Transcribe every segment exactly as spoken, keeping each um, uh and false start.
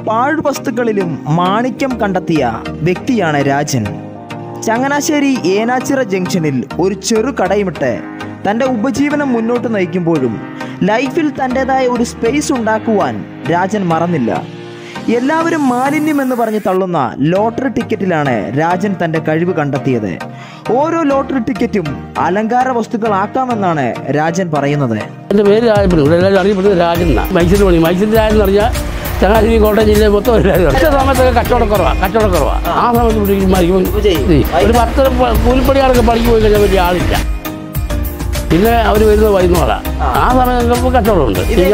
പാഴ്വസ്തുക്കളിലും മാണിക്യം കണ്ടെത്തിയ വ്യക്തിയാണ് രാജൻ. ചങ്ങനാശ്ശേരി ഏനാച്ചിറ ജംഗ്ഷനിൽ ഒരു ചെറു കടയുമിട്ട് തൻ്റെ ഉപജീവനം മുന്നോട്ട് നയിക്കുമ്പോഴും ലൈഫിൽ തൻ്റെതായ ഒരു സ്പേസ് ഉണ്ടാക്കുവാൻ രാജൻ മറന്നില്ല. എല്ലാവരും മാലിന്യം എന്ന് പറഞ്ഞ് തള്ളുന്ന ലോട്ടറി ടിക്കറ്റിലാണ് രാജൻ തൻ്റെ കഴിവ് കണ്ടെത്തിയത്. ഓരോ ലോട്ടറി ടിക്കറ്റും അലങ്കാര വസ്തുക്കളാക്കാമെന്നാണ് രാജൻ പറയുന്നത്. എൻ്റെ പേര് എല്ലാവരും അറിയപ്പെടുന്നത് രാജൻ എന്നാണ്. മൈസൂർ പണി മൈസൂർ രാജൻ എന്ന് പറഞ്ഞാൽ ചങ്ങനാശ്ശേരി കോട്ടയം ജില്ലയിൽ മൊത്തം എല്ലാവരും ഒറ്റ സമയത്തൊക്കെ കച്ചവടക്കുറവാണ് കച്ചവടക്കുറവാണ് ആ സമയത്ത് ഒരു പത്ത് കൂലിപ്പണിയാളൊക്കെ പണിക്ക് പോയി കഴിഞ്ഞാൽ വലിയ ആളില്ല. പിന്നെ അവർ വരുന്നത് വൈകുന്നേരം ആ സമയം കച്ചവടമുണ്ട്. പിന്നെ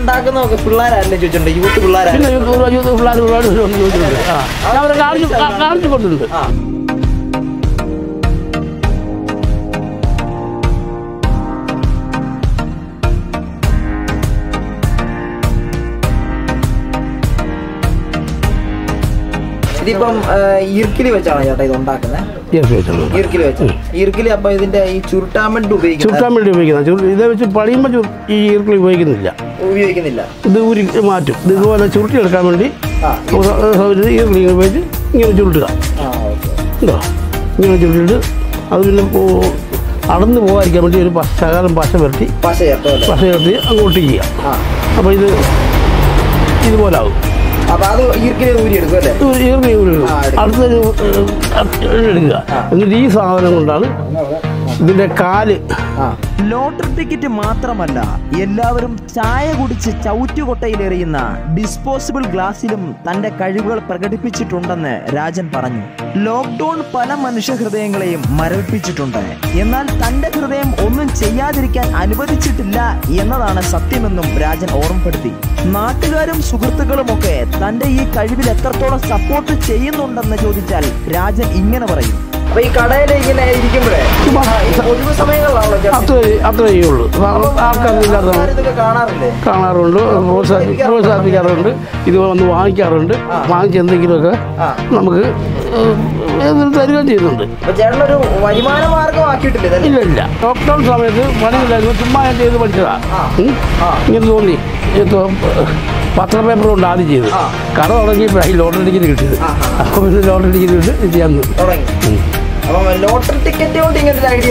യൂത്ത് പിള്ളേർ ഒരുപാട് ചോദിച്ചിട്ടുണ്ട്. ഞാൻ അവരെ കാണിച്ചു കാണിച്ചു കൊണ്ടുണ്ട്. ഇതിപ്പം ഈർക്കിലി വെച്ചാണ് ചേട്ടാ ഇത് ഉണ്ടാക്കുന്നത്? ഈർക്കിലി വെച്ച് ഈർക്കിലി അപ്പൊ ഇതിന്റെ ഈ ചുരുട്ടാൻ വേണ്ടി ഉപയോഗിക്കും. ചുരുട്ടാൻ വേണ്ടി ഉപയോഗിക്കുന്നത് ഇതേ വെച്ച് പണിയുമ്പോൾ ഈ ഈർക്കിലി ഉപയോഗിക്കുന്നില്ല ഉപയോഗിക്കുന്നില്ല ഇത് ഊരി മാറ്റും. ഇതുപോലെ ചുരുട്ടി എടുക്കാൻ വേണ്ടി ഈർക്കിലി ഉപയോഗിച്ച് ഇങ്ങനെ ചുരുട്ടുക ഉണ്ടോ. ഇങ്ങനെ ചുരുട്ടിട്ട് അത് പിന്നെ അടന്നു പോകാതിരിക്കാൻ വേണ്ടി ഒരു ശകലം പശ പുരട്ടി പശ ചേർത്തി അങ്ങോട്ട് ചെയ്യുക. അപ്പോൾ ഇത് ഇതുപോലെ ആവും. അടുത്തൊരു എടുക്കുക. എന്നിട്ട് ഈ സാധനം കൊണ്ടാണ് ഇതിന്റെ കാല്. ലോട്ടറി ടിക്കറ്റ് മാത്രമല്ല, എല്ലാവരും ചായ കുടിച്ച് ചവിറ്റുകൊട്ടയിലെറിയുന്ന ഡിസ്പോസിബിൾ ഗ്ലാസിലും തന്റെ കഴിവുകൾ പ്രകടിപ്പിച്ചിട്ടുണ്ടെന്ന് രാജൻ പറഞ്ഞു. ലോക്ക്ഡൌൺ പല മനുഷ്യ ഹൃദയങ്ങളെയും മരവിപ്പിച്ചിട്ടുണ്ട്. എന്നാൽ തന്റെ ഹൃദയം ഒന്നും ചെയ്യാതിരിക്കാൻ അനുവദിച്ചിട്ടില്ല എന്നതാണ് സത്യമെന്നും രാജൻ ഓർമ്മപ്പെടുത്തി. നാട്ടുകാരും സുഹൃത്തുക്കളുമൊക്കെ തന്റെ ഈ കഴിവിൽ എത്രത്തോളം സപ്പോർട്ട് ചെയ്യുന്നുണ്ടെന്ന് ചോദിച്ചാൽ രാജൻ ഇങ്ങനെ പറയും. അപ്പൊ ഈ കടയിൽ ഇങ്ങനെ ഇരിക്കുമ്പോഴേ ഒഴിവ് സമയങ്ങളിലാണല്ലോ അത്രേ ഉള്ളൂ. ആൾക്കാരില്ലാത്ത കാണാറുണ്ട്, പ്രോത്സാഹിപ്പിക്കാറുണ്ട്, ഇത് വന്ന് വാങ്ങിക്കാറുണ്ട്. വാങ്ങിച്ച് എന്തെങ്കിലുമൊക്കെ നമുക്ക് തരികയും ചെയ്യുന്നുണ്ട്. ചേട്ടനൊരു വരുമാന മാർഗം ആക്കിയിട്ടില്ല? ഇല്ല ഇല്ല. ലോക്ക്ഡൗൺ സമയത്ത് പണിയില്ലായിരുന്നു, ചുമ്മാ ഞാൻ ചെയ്ത് പഠിച്ചതാ. ഇങ്ങനെ തോന്നി പത്ര പേപ്പർ കൊണ്ട് ആദ്യം ചെയ്ത് കട തുടങ്ങിയപ്പോഴാണ് ലോട്ടറി ടിക്കറ്റ് കിട്ടിയത്. അപ്പോൾ പിന്നെ ലോട്ടറി ടിക്കറ്റ് കിട്ടി ഇത് ചെയ്യാൻ തുടങ്ങി. ലോട്ടറി ടിക്കറ്റ് കൊണ്ട് ഇങ്ങനെ ഐഡിയ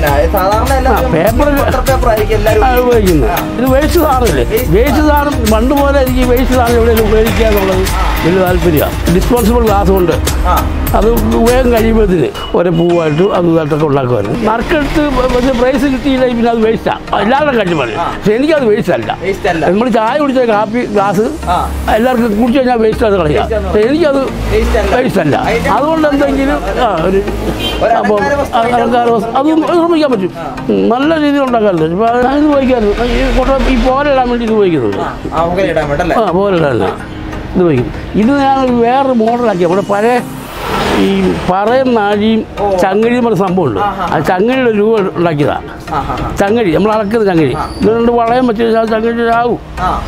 ഉപയോഗിക്കുന്നത് ഇത് വേസ്റ്റ് സാധനമല്ലേ. വേസ്റ്റ് സാധനം പണ്ട് പോലെ എനിക്ക് വേസ്റ്റ് സാധനം എവിടെയെങ്കിലും ഉപയോഗിക്കുക എന്നുള്ളത് വലിയ താല്പര്യമാണ്. ഡിസ്പോസിബിൾ ഗ്ലാസ് കൊണ്ട് അത് വേഗം കഴിയുമ്പോഴത്തിന് ഒരേ പൂവായിട്ട് അതും ഇതായിട്ടൊക്കെ ഉണ്ടാക്കുമായിരുന്നു. നറുക്കെടുത്ത് പക്ഷേ പ്രൈസ് കിട്ടിയില്ല പിന്നെ അത് വേസ്റ്റാണ്. എല്ലാവരുടെ കാര്യം പറഞ്ഞു. പക്ഷെ എനിക്കത് വേസ്റ്റ് അല്ല. നമ്മൾ ചായ കുടിച്ച കാപ്പി ഗ്ലാസ് എല്ലാവർക്കും കുടിച്ചു കഴിഞ്ഞാൽ വേസ്റ്റ് അത് കളയാം. പക്ഷെ എനിക്കത് വേസ്റ്റ് അല്ല. അതുകൊണ്ട് എന്തെങ്കിലും ആ ഒരു അപ്പോൾ അലങ്കാര അത് നിർമ്മിക്കാൻ പറ്റും. നല്ല രീതിയിൽ ഉണ്ടാക്കാറുണ്ട്. ഇപ്പോൾ ഇത് ഉപയോഗിക്കാറുണ്ട്. ഈ കൊട്ട ഈ പോലിടാൻ വേണ്ടി ഇത് ഉപയോഗിക്കുന്നുണ്ട്. ആ പോലിടാൻ ഇത് ഉപയോഗിക്കും. ഇത് ഞാൻ വേറൊരു മോഡലാക്കി. നമ്മുടെ പഴയ ഈ പറയും നാഴിയും ചങ്ങഴിയും പറഞ്ഞ സംഭവമുണ്ട്. ആ ചങ്ങഴിയുടെ രൂപ ഉണ്ടാക്കിയതാണ്. ചങ്ങഴി നമ്മൾ അളക്കുന്ന ചങ്ങഴി ഇതുകൊണ്ട് വളയം വെച്ച് കഴിഞ്ഞാൽ ചങ്ങഴി ആവും.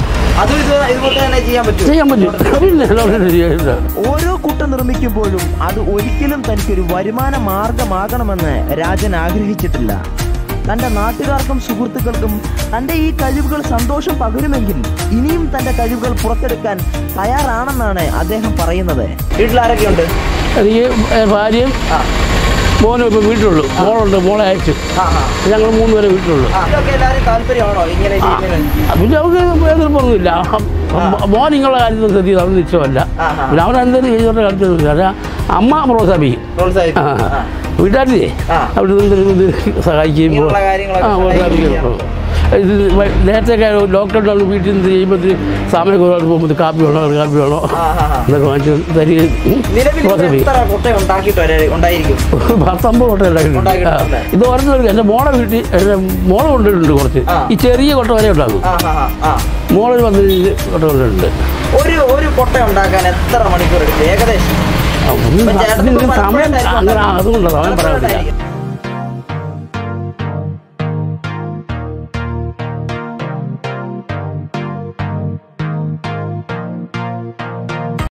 ചെയ്യാൻ പറ്റും. ഓരോ കുട്ട നിർമ്മിക്കുമ്പോഴും അത് ഒരിക്കലും തനിക്കൊരു വരുമാന മാർഗമാകണമെന്ന് രാജൻ ആഗ്രഹിച്ചിട്ടില്ല. തൻ്റെ നാട്ടുകാർക്കും സുഹൃത്തുക്കൾക്കും തൻ്റെ ഈ കഴിവുകൾ സന്തോഷം പകരുമെങ്കിൽ ഇനിയും തൻ്റെ കഴിവുകൾ പുറത്തെടുക്കാൻ തയ്യാറാണെന്നാണ് അദ്ദേഹം പറയുന്നത്. വീട്ടിലാരൊക്കെയുണ്ട്? എനിക്ക് ഭാര്യയും മോനും ഇപ്പം വീട്ടിലുള്ളൂ. മോളുണ്ട്, മോളെ അയച്ചു. ഞങ്ങൾ മൂന്ന് പേരെ വീട്ടിലുള്ളൂ. പിന്നെ അവർക്ക് എതിർപ്പൊന്നുമില്ല. മോൻ നിങ്ങളുടെ കാര്യത്തിൽ ശ്രദ്ധിച്ചത് അവന് നിശ്ചയമല്ല. പിന്നെ അവനെന്തെങ്കിലും ചെയ്തോണ്ട് കളിച്ചൊന്നുമില്ല. അമ്മ പ്രോത്സാഹിപ്പിക്കും. വീട്ടുകാരില്ലേ അവിടെ നിന്ന് സഹായിക്കുകയും ആ പ്രോത്സാഹിപ്പിക്കും. ഇത് നേരത്തെ ലോക്ക്ഡൗൺ വീട്ടിൽ നിന്ന് ചെയ്യുമ്പോഴത്തേക്ക് സമയം ഒരുപാട് പോകുമ്പോൾ കാപ്പി വേണോ കാപ്പി വേണോ എന്നൊക്കെ വാങ്ങിച്ച് തരികയും പത്തൊമ്പത് കൊട്ട ഉണ്ടാക്കിയിട്ടുണ്ട്. ഇത് ഓരോരുത്തർക്ക് എൻ്റെ മോളെ വീട്ടിൽ എൻ്റെ മോളെ കൊണ്ടിട്ടുണ്ട് കുറച്ച്. ഈ ചെറിയ കൊട്ട വരെ ഉണ്ടാകും. മോളൊരു പതിനഞ്ച് കൊട്ട കൊണ്ടിട്ടുണ്ട്. ഒരു ഒരു കൊട്ട ഉണ്ടാക്കാൻ എത്ര മണിക്കൂർ എടുക്കും ഏകദേശം? സമയം അങ്ങനെ അതുകൊണ്ടാണ് സമയം പറയാൻ പറ്റില്ല.